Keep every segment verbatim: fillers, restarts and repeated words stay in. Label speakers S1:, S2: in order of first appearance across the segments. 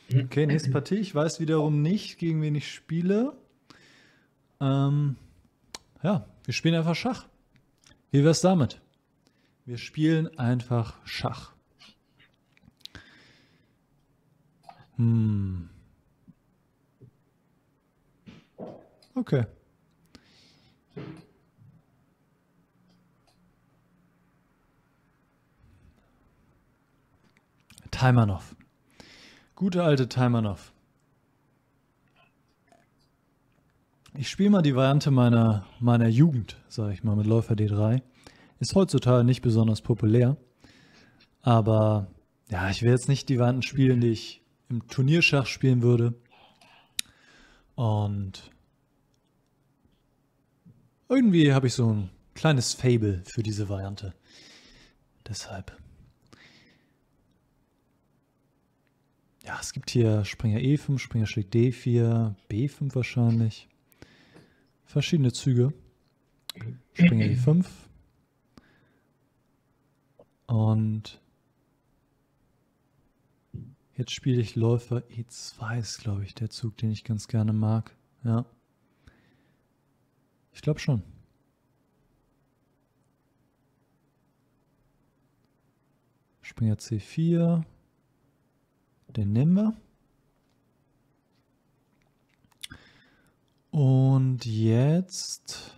S1: Okay, nächste Partie. Ich weiß wiederum nicht, gegen wen ich spiele. Ähm, ja, wir spielen einfach Schach. Wie wär's damit? Wir spielen einfach Schach. Hm. Okay. Taimanov. Gute alte Taimanov. Ich spiele mal die Variante meiner, meiner Jugend, sage ich mal, mit Läufer D drei. Ist heutzutage nicht besonders populär. Aber ja, ich will jetzt nicht die Varianten spielen, die ich im Turnierschach spielen würde. Und irgendwie habe ich so ein kleines Fable für diese Variante. Deshalb. Ja, es gibt hier Springer E fünf, Springer schlägt D vier, B fünf wahrscheinlich. Verschiedene Züge. Springer E fünf. Und jetzt spiele ich Läufer E zwei, ist glaube ich der Zug, den ich ganz gerne mag. Ja. Ich glaube schon. Springer C vier. Den nehmen wir. Und jetzt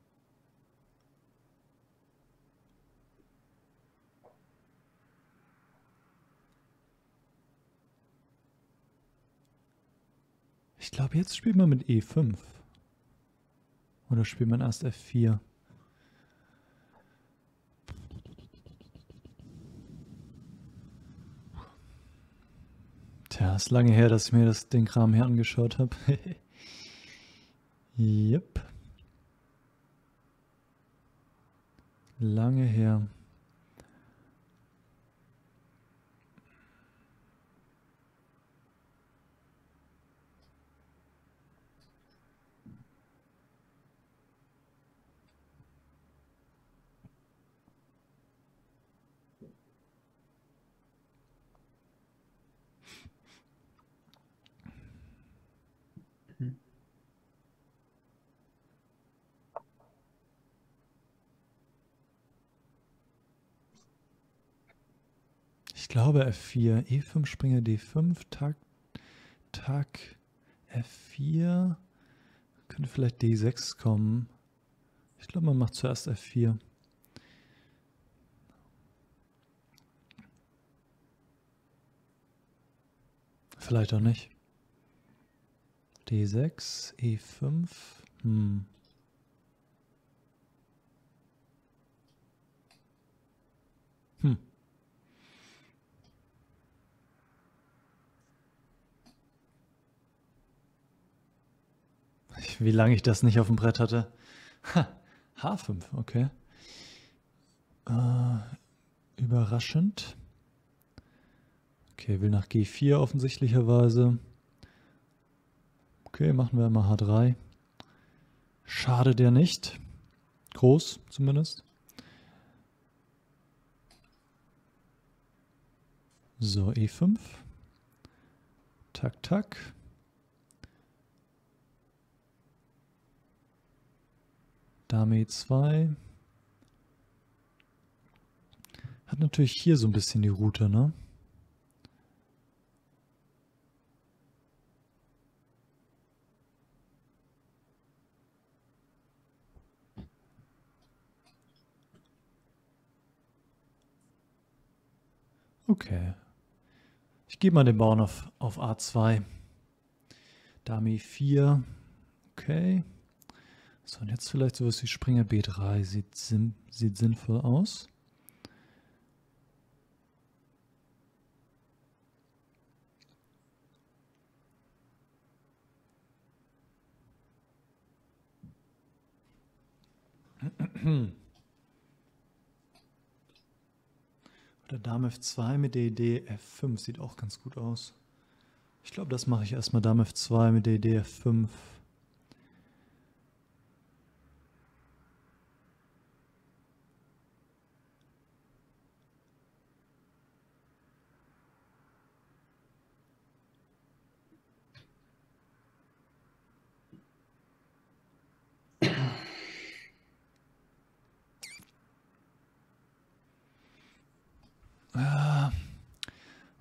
S1: ich glaube, jetzt spielt man mit E fünf. Oder spielt man erst F vier? Tja, ist lange her, dass ich mir das, den Kram hier angeschaut habe. Yep. Lange her. Ich glaube F vier, E fünf, Springer D fünf, Tack, Tack, F vier. Könnte vielleicht D sechs kommen. Ich glaube, man macht zuerst F vier. Vielleicht auch nicht. D sechs, E fünf. Hm. Hm. Wie lange ich das nicht auf dem Brett hatte. Ha, H fünf, okay. Äh, überraschend. Okay, will nach G vier offensichtlicherweise. Okay, machen wir mal H drei. Schade der nicht. Groß zumindest. So, E fünf. Tack, tack. Dame E zwei. Hat natürlich hier so ein bisschen die Route, ne? Okay. Ich gebe mal den Bauern auf, auf A zwei. Dame E vier. Okay. So, und jetzt vielleicht sowas wie Springer B drei. Sieht, sinn, sieht sinnvoll aus. Oder Dame F zwei mit der Idee F fünf sieht auch ganz gut aus. Ich glaube, das mache ich erstmal. Dame F zwei mit der Idee F fünf.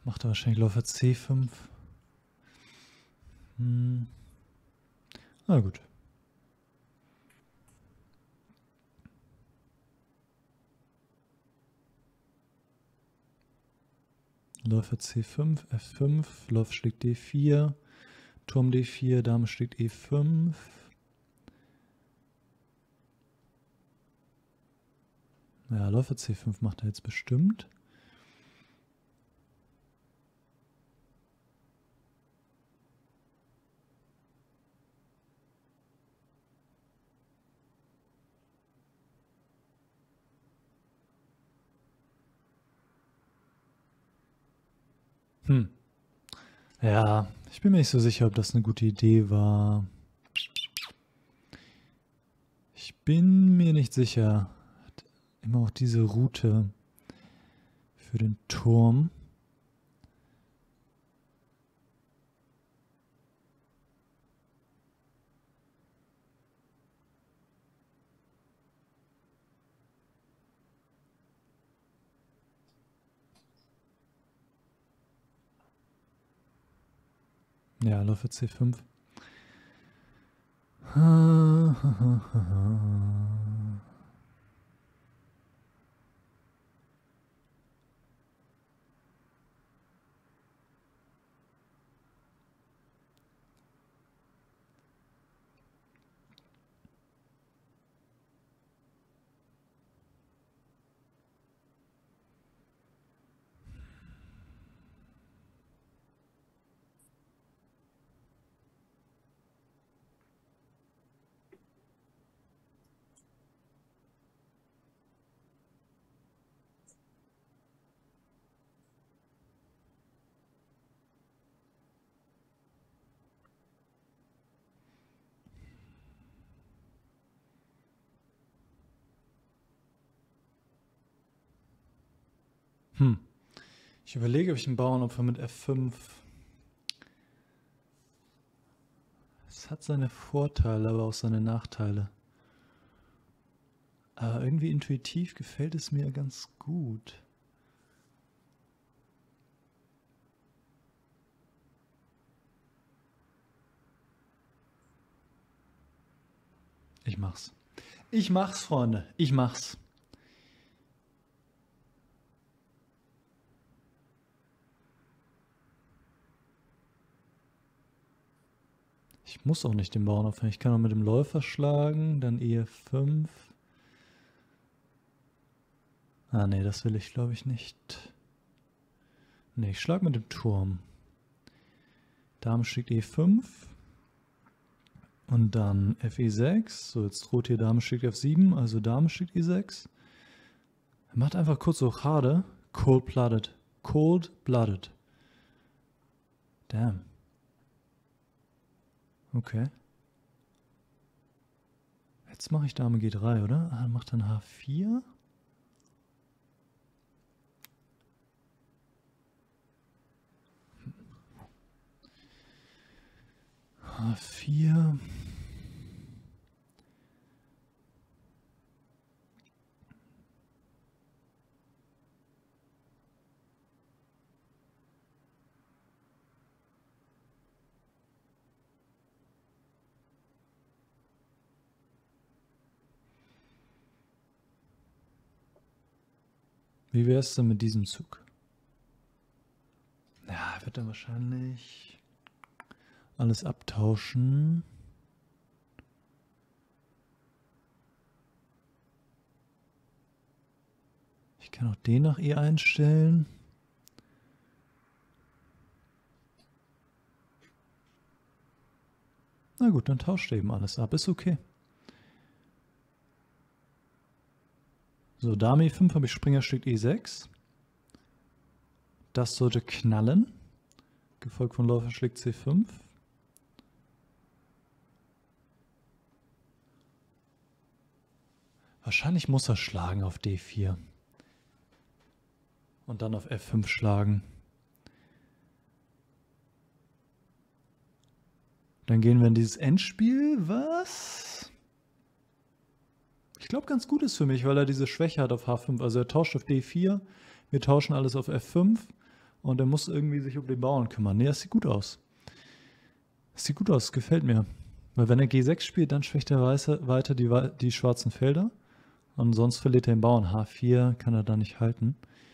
S1: Macht er wahrscheinlich Läufer C fünf. Hm. Na gut. Läufer C fünf, F fünf, Läufer schlägt D vier, Turm D vier, Dame schlägt E fünf. Ja, Läufer C fünf macht er jetzt bestimmt. Hm. Ja, ich bin mir nicht so sicher, ob das eine gute Idee war. Ich bin mir nicht sicher. Immer auch diese Route für den Turm. Ja, Läufer C fünf. Hm. Ich überlege, ob ich einen Bauernopfer mit F fünf. Es hat seine Vorteile, aber auch seine Nachteile. Aber irgendwie intuitiv gefällt es mir ganz gut. Ich mach's. Ich mach's, Freunde. Ich mach's. Ich muss auch nicht den Bauern aufhören. Ich kann auch mit dem Läufer schlagen, dann E F fünf. Ah, nee, das will ich, glaube ich, nicht. Nee, ich schlage mit dem Turm. Dame schlägt E fünf. Und dann F E sechs. So, jetzt droht hier Dame schlägt F sieben, also Dame schlägt E sechs. Er macht einfach kurz so Rochade. Cold-blooded. Cold-blooded. Damn. Okay. Jetzt mache ich Dame G drei, oder? Ah, macht dann H vier. H vier. Wie wäre es denn mit diesem Zug? Ja, wird er wahrscheinlich alles abtauschen. Ich kann auch den nach E einstellen. Na gut, dann tauscht er eben alles ab. Ist okay. So, Dame E fünf habe ich, Springer schlägt E sechs. Das sollte knallen. Gefolgt von Läufer schlägt C fünf. Wahrscheinlich muss er schlagen auf D vier. Und dann auf F fünf schlagen. Dann gehen wir in dieses Endspiel, was ich glaube ganz gut ist für mich, weil er diese Schwäche hat auf H fünf. Also er tauscht auf D vier, wir tauschen alles auf F fünf und er muss irgendwie sich um den Bauern kümmern. Nee, das sieht gut aus. Das sieht gut aus, gefällt mir. Weil wenn er G sechs spielt, dann schwächt er weiter die, die schwarzen Felder. Und sonst verliert er den Bauern. H vier kann er da nicht halten.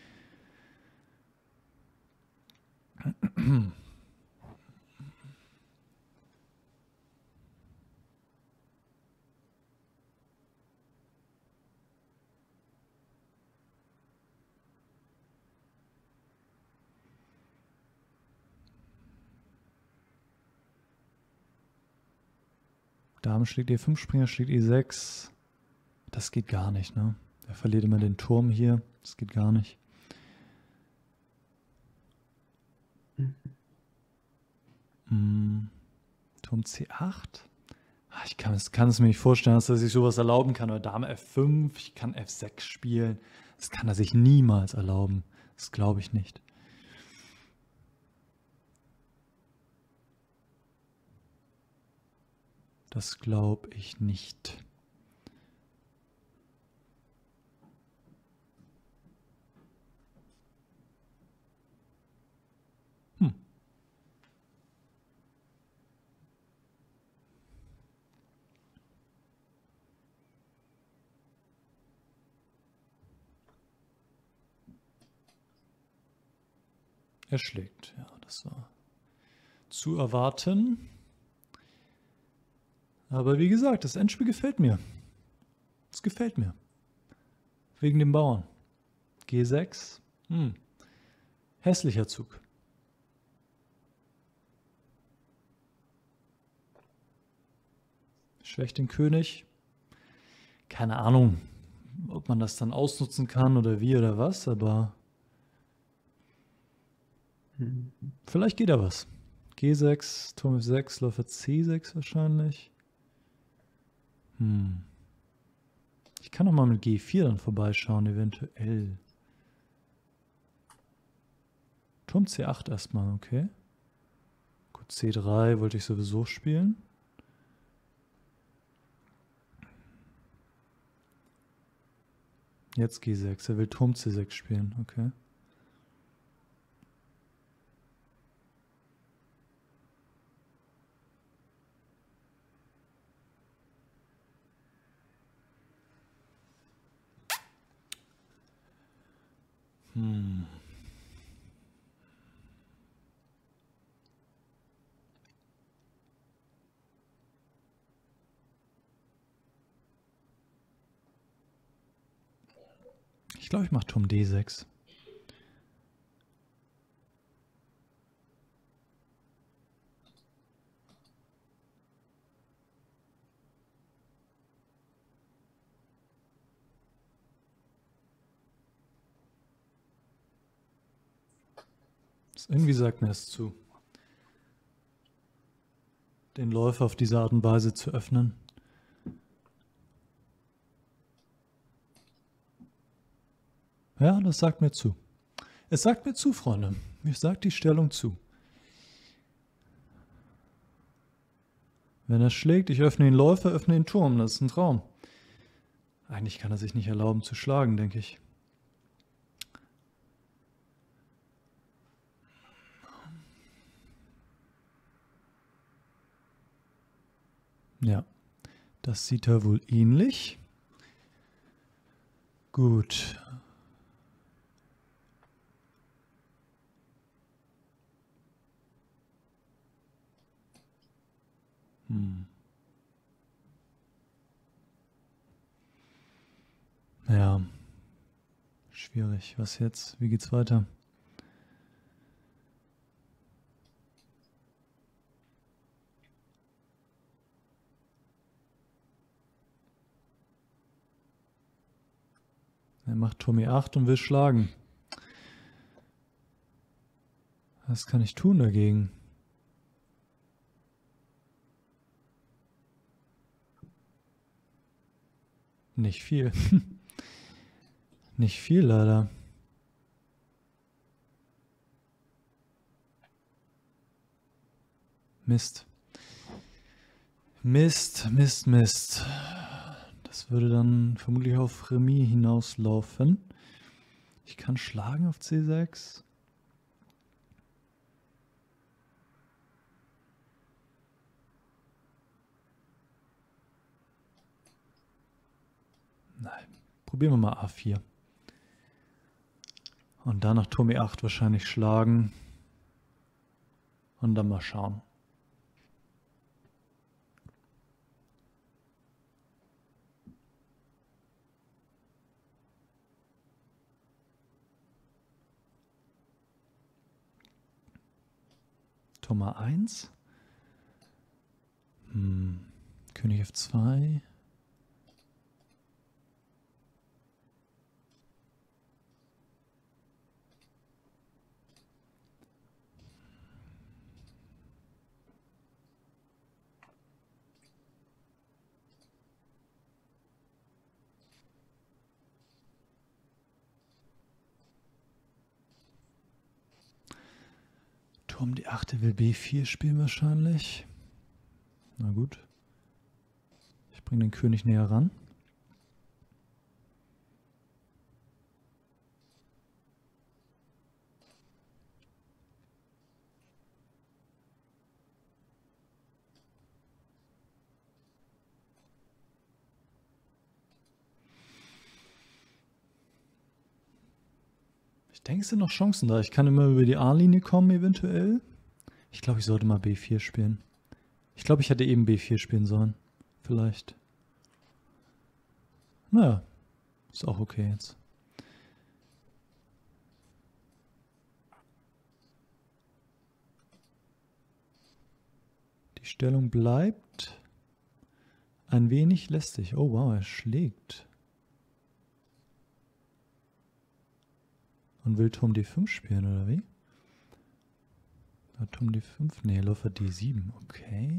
S1: Dame schlägt E fünf, Springer schlägt E sechs. Das geht gar nicht, ne? Er verliert immer den Turm hier. Das geht gar nicht. Mm. Turm C acht. Ich kann es, kann es mir nicht vorstellen, dass er sich sowas erlauben kann. Oder Dame F fünf, ich kann F sechs spielen. Das kann er sich niemals erlauben. Das glaube ich nicht. Das glaube ich nicht. Hm. Er schlägt, ja, das war zu erwarten. Aber wie gesagt, das Endspiel gefällt mir. Es gefällt mir. Wegen dem Bauern. G sechs. Hm. Hässlicher Zug. Schwächt den König. Keine Ahnung, ob man das dann ausnutzen kann oder wie oder was, aber hm. Vielleicht geht da was. G sechs, Turm F sechs, Läufer C sechs wahrscheinlich. Hm. Ich kann auch mal mit G vier dann vorbeischauen, eventuell. Turm C acht erstmal, okay. Gut, C drei wollte ich sowieso spielen. Jetzt G sechs, er will Turm C sechs spielen, okay. Hm. Ich glaube, ich mache Turm D sechs. Irgendwie sagt mir es zu, den Läufer auf diese Art und Weise zu öffnen. Ja, das sagt mir zu. Es sagt mir zu, Freunde. Mir sagt die Stellung zu. Wenn er schlägt, ich öffne den Läufer, öffne den Turm. Das ist ein Traum. Eigentlich kann er sich nicht erlauben zu schlagen, denke ich. Ja, das sieht er wohl ähnlich. Gut. Hm. Ja, schwierig. Was jetzt? Wie geht's weiter? Er macht Turm E acht und will schlagen. Was kann ich tun dagegen? Nicht viel. Nicht viel, leider. Mist. Mist, Mist, Mist. Das würde dann vermutlich auf Remis hinauslaufen. Ich kann schlagen auf C sechs. Nein, probieren wir mal A vier. Und danach Turm E acht wahrscheinlich schlagen. Und dann mal schauen. Turm A eins. Hm. König F zwei. Turm D acht will B vier spielen wahrscheinlich. Na gut. Ich bringe den König näher ran. Ich denke, es sind noch Chancen da. Ich kann immer über die A-Linie kommen eventuell. Ich glaube, ich sollte mal B vier spielen. Ich glaube, ich hätte eben B vier spielen sollen. Vielleicht. Naja, ist auch okay jetzt. Die Stellung bleibt ein wenig lästig. Oh wow, er schlägt. Und will Turm D fünf spielen, oder wie? Turm D fünf? Nee, Läufer D sieben. Okay.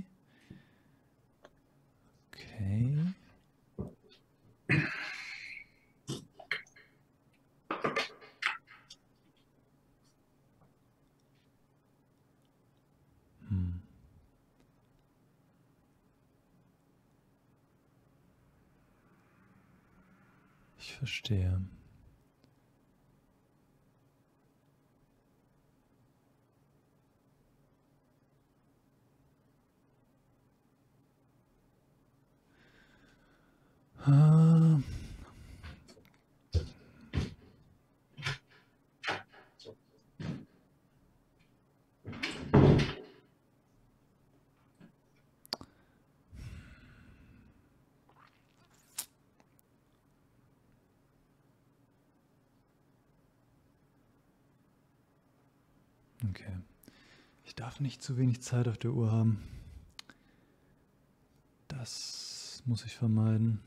S1: Okay. Hm. Ich verstehe. Ah. Okay. Ich darf nicht zu wenig Zeit auf der Uhr haben. Das muss ich vermeiden.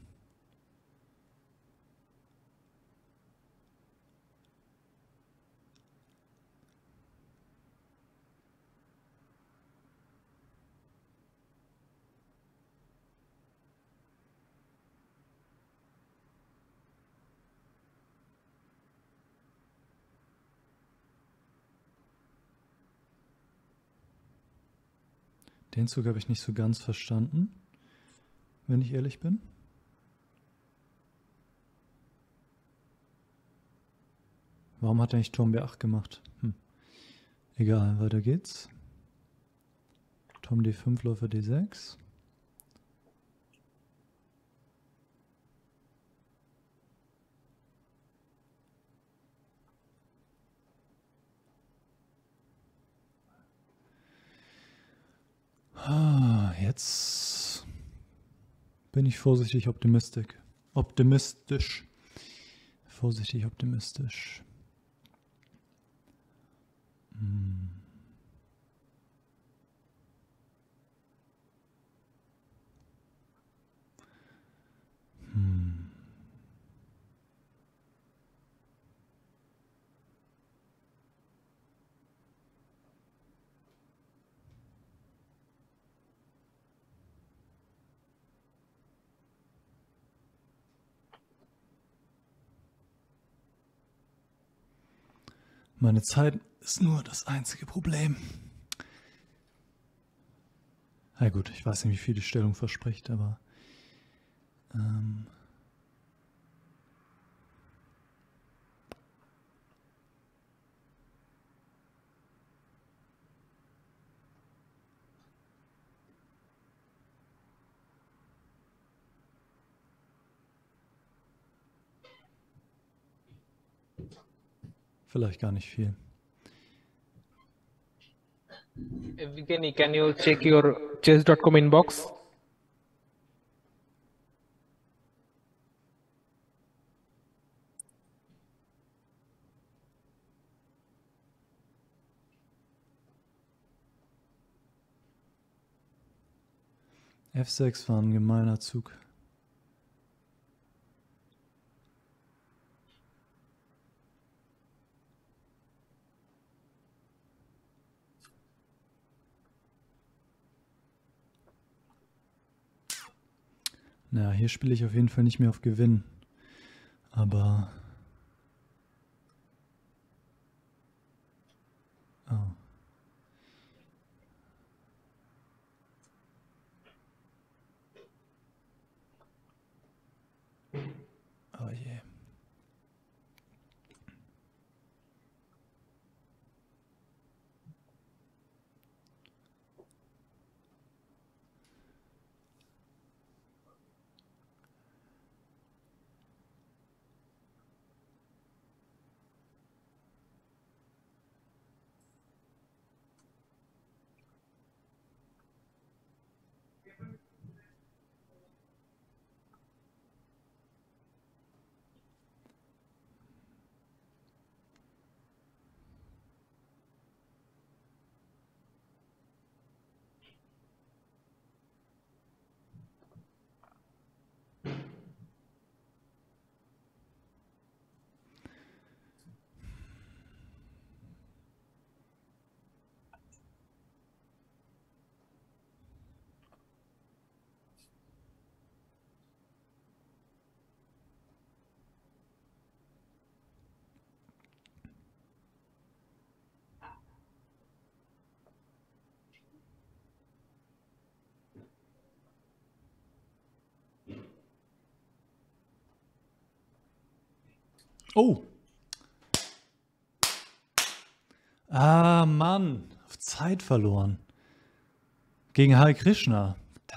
S1: Den Zug habe ich nicht so ganz verstanden, wenn ich ehrlich bin. Warum hat er nicht Turm B acht gemacht? Hm. Egal, weiter geht's. Turm D fünf, Läufer D sechs. Ah, jetzt bin ich vorsichtig optimistisch. Optimistisch. Vorsichtig optimistisch. Hm. Hm. Meine Zeit ist nur das einzige Problem. Na gut, ich weiß nicht, wie viel die Stellung verspricht, aber ähm vielleicht gar nicht viel.
S2: Evgeny, can you check your chess dot com inbox?
S1: F sechs war ein gemeiner Zug. Naja, hier spiele ich auf jeden Fall nicht mehr auf Gewinn. Aber... Oh. Oh je. Oh! Ah, Mann. Auf Zeit verloren. Gegen Hare Krishna.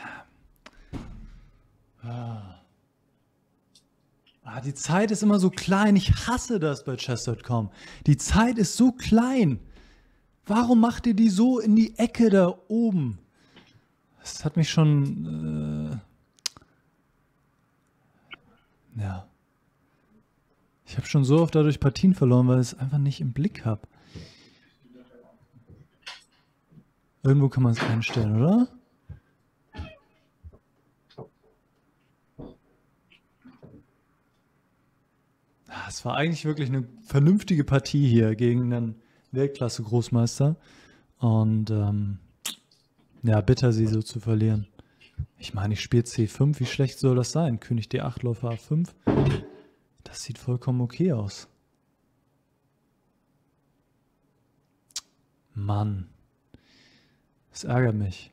S1: Ah. Ah, die Zeit ist immer so klein. Ich hasse das bei chess Punkt com. Die Zeit ist so klein. Warum macht ihr die so in die Ecke da oben? Das hat mich schon... Äh, ja. Ich habe schon so oft dadurch Partien verloren, weil ich es einfach nicht im Blick habe. Irgendwo kann man es einstellen, oder? Es war eigentlich wirklich eine vernünftige Partie hier gegen einen Weltklasse-Großmeister. Und ähm, ja, bitter, sie so zu verlieren. Ich meine, ich spiele C fünf, wie schlecht soll das sein? König D acht, Läufer A fünf. Das sieht vollkommen okay aus. Mann. Das ärgert mich.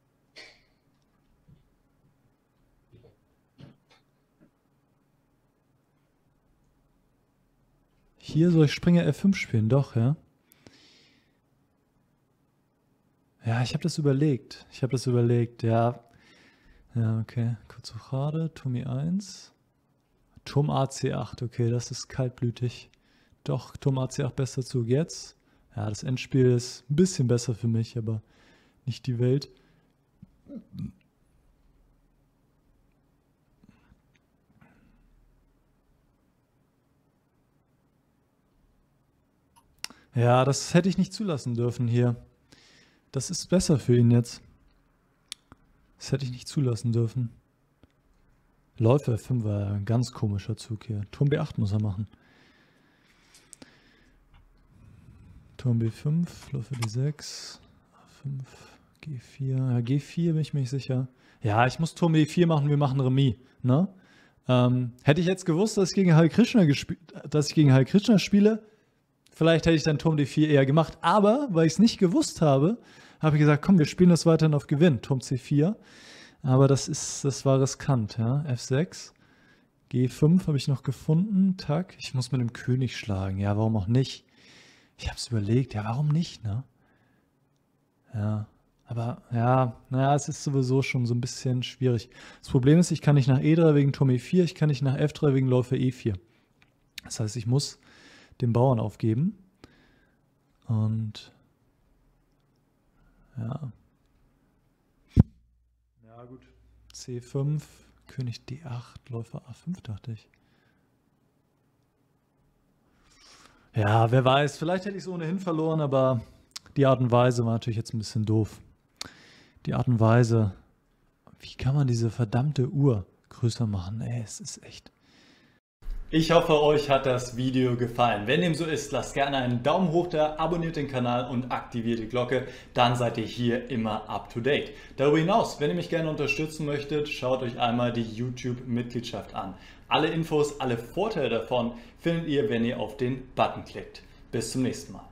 S1: Hier soll ich Springer F fünf spielen, doch, ja? Ja, ich habe das überlegt. Ich habe das überlegt, ja. Ja, okay. Kurz gerade, Turm E eins. Turm A C acht, okay, das ist kaltblütig. Doch, Turm A C acht bester Zug jetzt. Ja, das Endspiel ist ein bisschen besser für mich, aber nicht die Welt. Ja, das hätte ich nicht zulassen dürfen hier. Das ist besser für ihn jetzt. Das hätte ich nicht zulassen dürfen. Läufer F fünf war ein ganz komischer Zug hier. Turm B acht muss er machen. Turm B fünf, Läufer D sechs, A fünf, G vier. Ja, G vier bin ich mir nicht sicher. Ja, ich muss Turm B vier machen, wir machen Remis. Ne? Ähm, hätte ich jetzt gewusst, dass ich gegen Hare Krishna, dass ich gegen Hare Krishna spiele, vielleicht hätte ich dann Turm D vier eher gemacht. Aber, weil ich es nicht gewusst habe, habe ich gesagt, komm, wir spielen das weiterhin auf Gewinn. Turm C vier. Aber das ist, das war riskant, ja. F sechs. G fünf habe ich noch gefunden. Tack. Ich muss mit dem König schlagen. Ja, warum auch nicht? Ich habe es überlegt. Ja, warum nicht, ne? Ja. Aber, ja, naja, es ist sowieso schon so ein bisschen schwierig. Das Problem ist, ich kann nicht nach E drei wegen Turm E vier, ich kann nicht nach F drei wegen Läufer E vier. Das heißt, ich muss den Bauern aufgeben. Und ja. Ja gut. C fünf, König D acht, Läufer A fünf, dachte ich. Ja, wer weiß, vielleicht hätte ich es ohnehin verloren, aber die Art und Weise war natürlich jetzt ein bisschen doof. Die Art und Weise, wie kann man diese verdammte Uhr größer machen? Ey, es ist echt...
S3: Ich hoffe, euch hat das Video gefallen. Wenn dem so ist, lasst gerne einen Daumen hoch da, abonniert den Kanal und aktiviert die Glocke. Dann seid ihr hier immer up to date. Darüber hinaus, wenn ihr mich gerne unterstützen möchtet, schaut euch einmal die YouTube-Mitgliedschaft an. Alle Infos, alle Vorteile davon findet ihr, wenn ihr auf den Button klickt. Bis zum nächsten Mal.